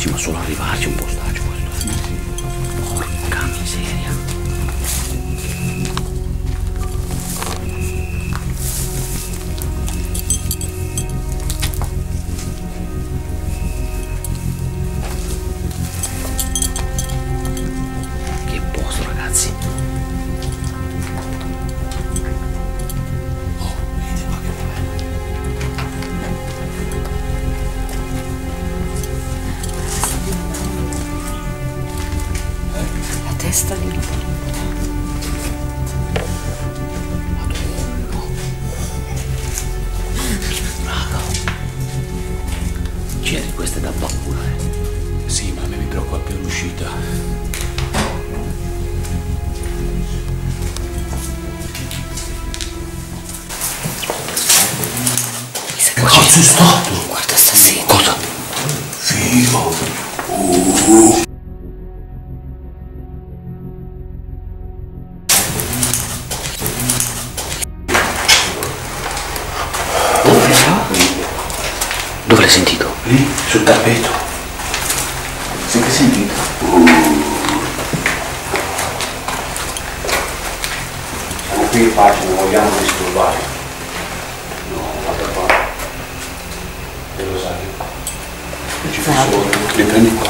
arrivarci, ma solo arrivarci è un postaggio questo. Porca miseria. Che posto, ragazzi. Oh, vedete qua che La testa di Madonna. Jerry, questa è da paura, eh. Sì, ma a me mi preoccupa più l'uscita. Ma ci sei stato? Guarda stasera. Cosa? Figo. Dove l'hai sentito? Lì, sul tappeto. Sempre sentito? Siamo qui in pace, non vogliamo disturbare. No, guarda qua. E lo sai. E ci fai solo, li prendi qua.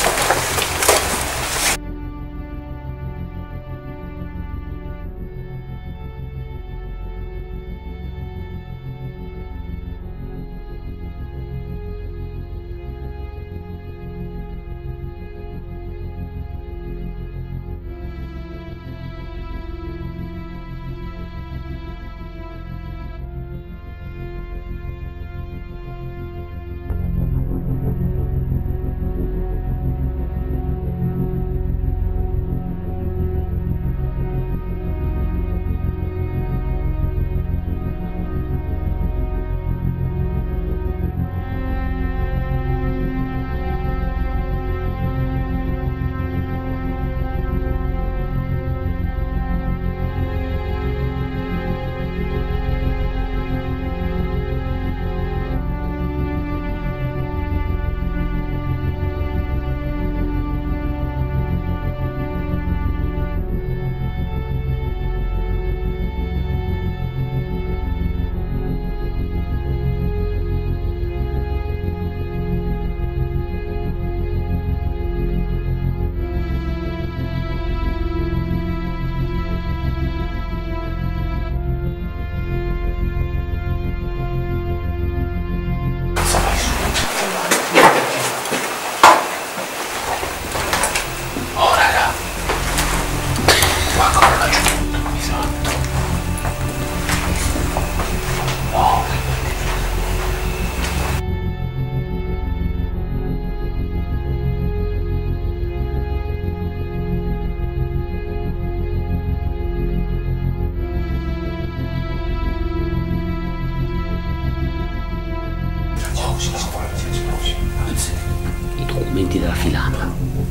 I documenti della filanda.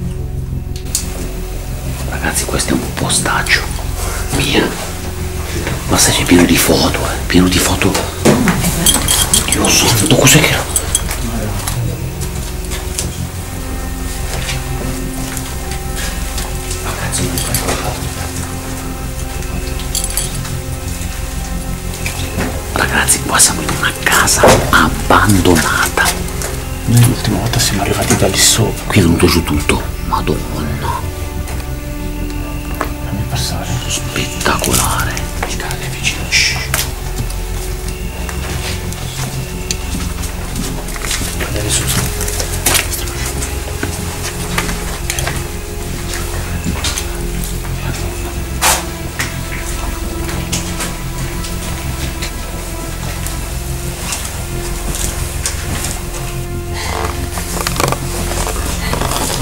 Ragazzi, questo è un postaggio. Mia. Ma sai, c'è pieno di foto, pieno di foto. Dio santo, cos'è che era? Ragazzi, non fai qualcosa. Ragazzi, qua siamo in una casa abbandonata. Noi l'ultima volta siamo arrivati da lì sopra. Qui è venuto giù tutto. Madonna. Fammi passare. Spettacolare. Il cane è vicino. Shh. Prendere su.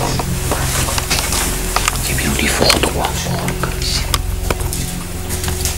Che pieno di foto qua. Porca miseria.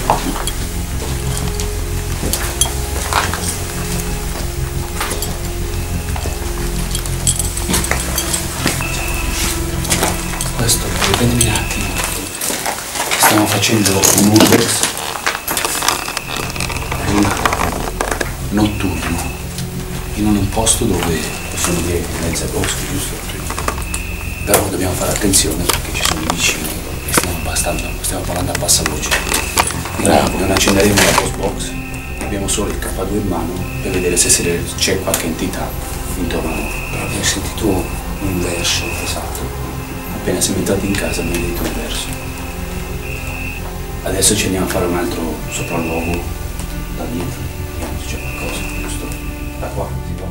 Questo, prendimi un attimo. Stiamo facendo un urbex notturno in un posto dove sono in mezzo ai boschi, giusto? Però dobbiamo fare attenzione perché ci sono i vicini e stiamo parlando a bassa voce. Non accenderemo la post box, abbiamo solo il K2 in mano per vedere se c'è qualche entità intorno a noi. Però abbiamo sentito un verso. Esatto. Appena siamo entrati in casa abbiamo detto un verso. Adesso ci andiamo a fare un altro sopralluogo da dietro. Vediamo se c'è qualcosa, giusto? Da qua si va.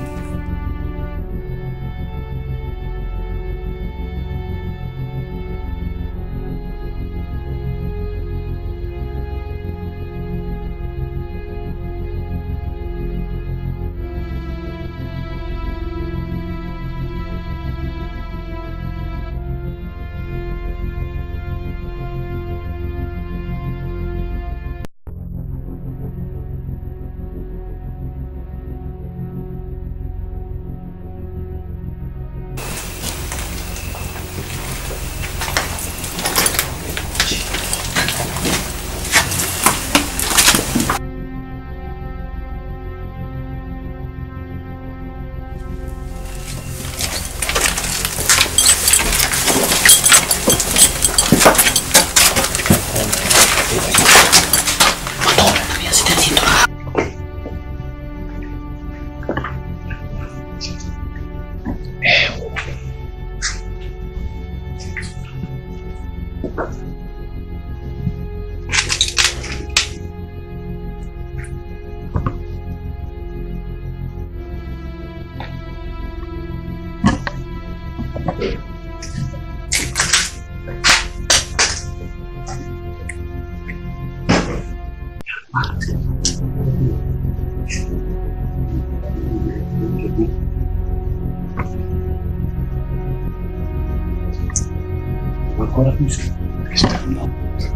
Ancora più su. No.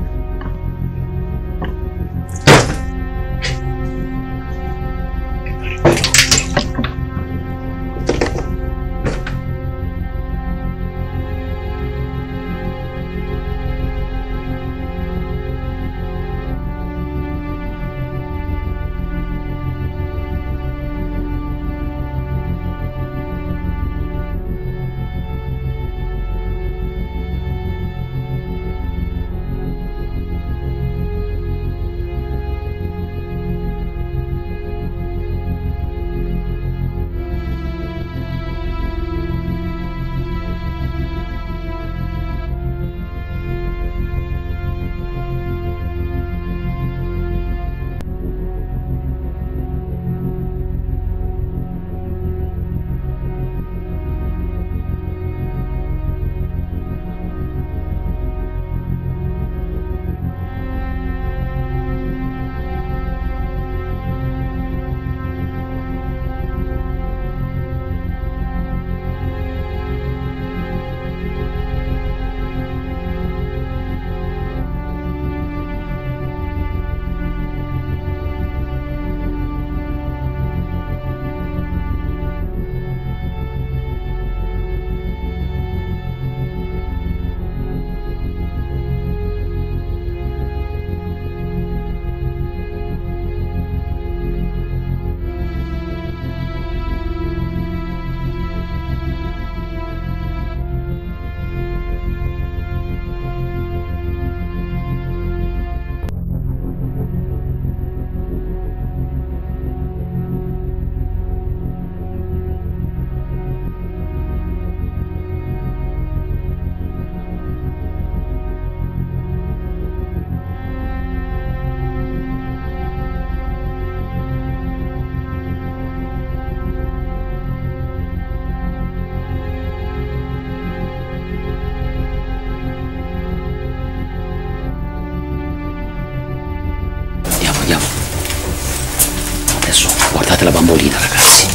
Adesso guardate la bambolina, ragazzi.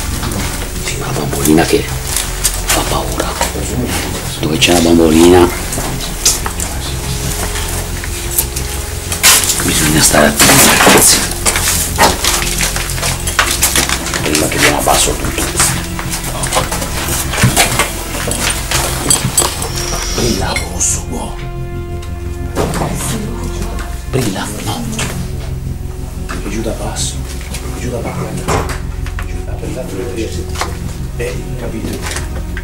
Sì, una bambolina che fa paura. Dove c'è la bambolina? Bisogna stare attenti, ragazzi. Prima che viene a basso tutto. Brilla rosso, buono. Brilla, no. E giù da basso. E giù da basso. Capito?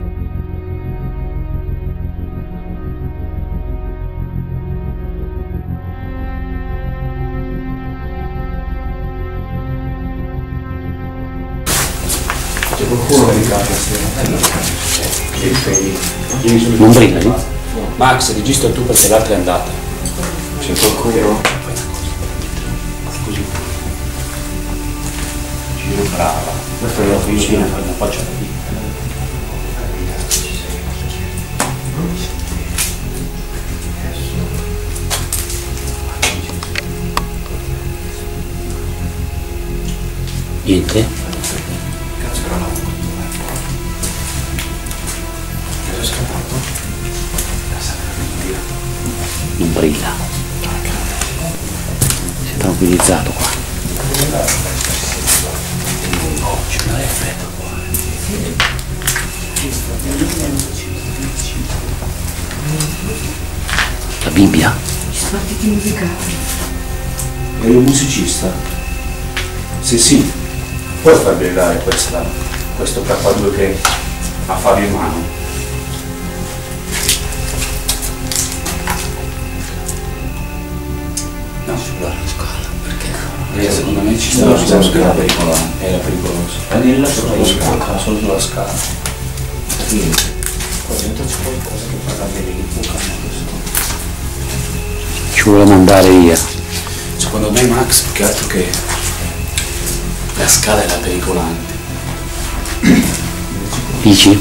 C'è qualcuno che ricade Non brilla lì? Max, registra tu perché l'altra è andata. C'è qualcuno? Così. Giro brava. Questa è la vicina, la faccia da lì. Niente? Cazzo che non ho. È scappato? Non brilla. Si è tranquillizzato qua. C'è una fredda qua. La Bibbia? Spartiti musicali. Eri un musicista? Sì. Puoi far brillare questo K2 che ha Fabio in mano? No, sulla scala, perché? Secondo me ci stava sulla scala pericolante. Era pericoloso. Prendila sulla scala, solo sulla scala. Niente. Qua dentro c'è qualcosa che fa cadere il buco. Ci vuole mandare via. Secondo me Max, più che altro che la scala era pericolante. Dici?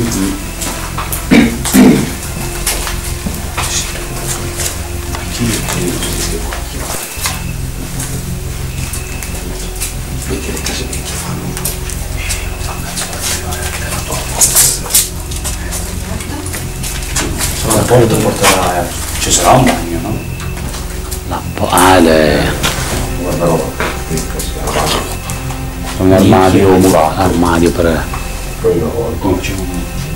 Perché le case vecchie fanno la porta porta. Ci sarà un bagno, no? Guarda roba. Un armadio per... No, c'è un...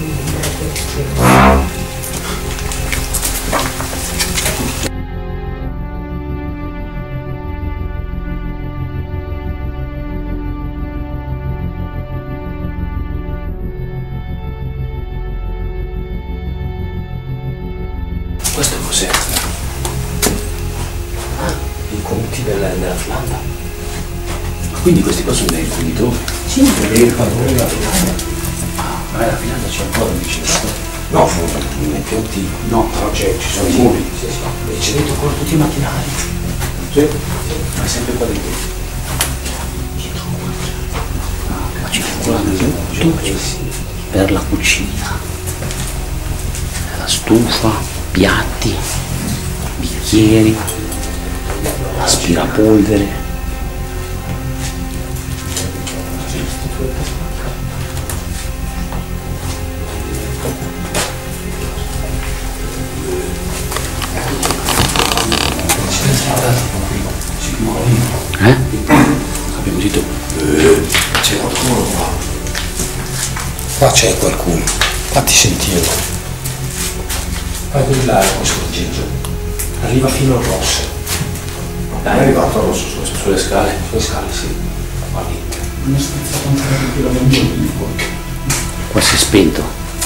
Questo cos'è? I conti della Finlandia. Quindi questi qua sono dei conditori? Sì, il padrone della Finlandia. Ma la Finlandia c'è ancora vicino? No, sono i piatti. No, però ci sono i muri. Sì. E c'è dentro ancora tutti i macchinari. Sì. Ma è sempre qua dentro. Ma c'è ancora tutto per la cucina. La stufa, piatti, bicchieri, aspirapolvere. Abbiamo detto c'è qualcuno qua. Qua c'è qualcuno. Fatti sentire. Fai brillare questo aggeggio. Arriva fino al rosso. Dai, è arrivato al rosso sulle scale. Sulle scale, sì. Guardi. Non è spezzato ancora di più la bambina. Qua si è spento.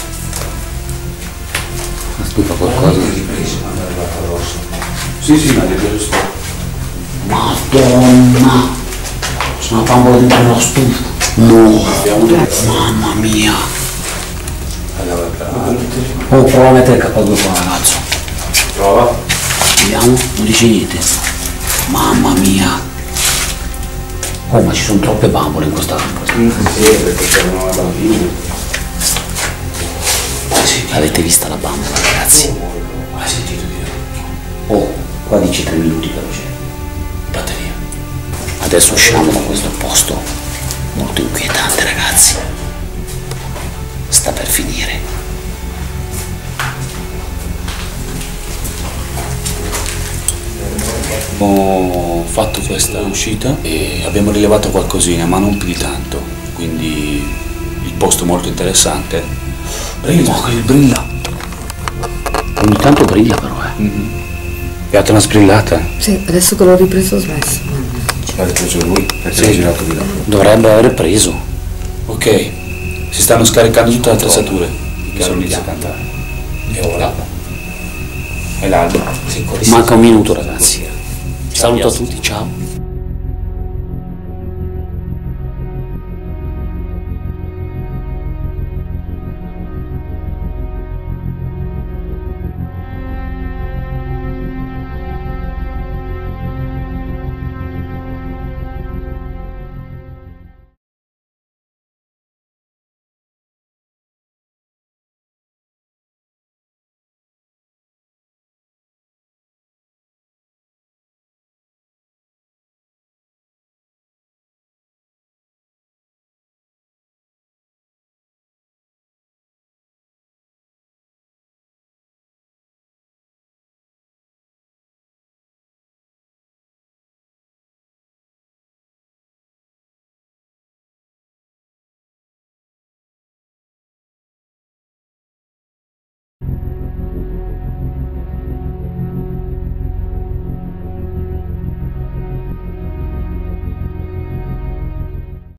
La stufa qualcosa. Ripreso quando è arrivato al rosso. Sì, ma è ripreso sto. Madonna! Sono una bambola dentro la stufa. No! Mamma mia! Oh, prova a mettere il K2 qua, ragazzo. Prova. Vediamo, non dice niente. Mamma mia! Oh, ma ci sono troppe bambole in questa. Sì, perché c'erano le bambine. Avete vista la bambola, ragazzi? Hai sentito dire? Oh, qua dice 3 minuti per c'è. Batteria. Adesso usciamo da questo posto molto inquietante, ragazzi. Sta per finire. Ho fatto questa uscita e abbiamo rilevato qualcosina, ma non più di tanto, quindi il posto molto interessante. Brilla. Oh, che brilla. Ogni tanto brilla però, Date una sprillata. Sì, adesso che l'ho ripreso ho smesso. L'ha ripreso lui, perché Sì. l'ha girato di là. Dovrebbe aver preso. Ok, si stanno scaricando tutte le attrezzature. Chiaro inizia a cantare. E ora? E l'albero. Manca un minuto, ragazzi. Saluto a tutti, ciao.